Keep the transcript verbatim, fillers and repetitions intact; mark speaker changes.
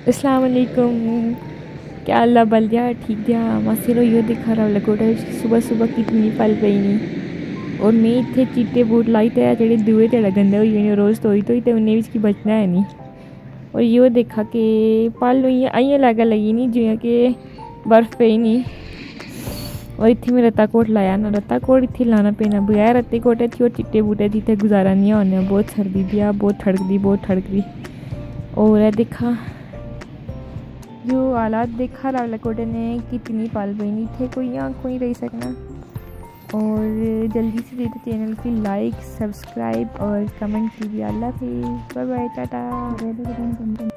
Speaker 1: अस्सलाम वालेकुम। क्या अल्लाह बल दिया ठीक दिया मासी रो दिखा रहा लगोटा सुबह सुबह कितनी पल पई नहीं और मैं इतने चिट्टे बूट लाई ते जेह्ड़े दुए तेड़ा गंदे होई जाने रोज़ धोई धोई ते उन्हें बिच की बचना है नहीं। और यो देखा कि पल इ'यां अइयां लग्गन लगी नहीं जियां कि बर्फ पेई नहीं। और इत्थै में रत्ता कोट लाया ना रत्ता कोट इत्थै लाना पैना बगैर रत्ते कोटे थी और चिट्टे बूटे थी इत्थै गुजारा नहीं होने बहुत सर्दी दिया बहुत ठड़कदी बहुत ठड़कदी। और है देखा जो हालात देखा रावलाकोटे ने कितनी पाल बनी इतने कोई यहाँ कोई रह सकना। और जल्दी से दे दो चैनल की लाइक सब्सक्राइब और कमेंट कीजिए। अल्लाह हाफिज़ बाय बाय टाटा।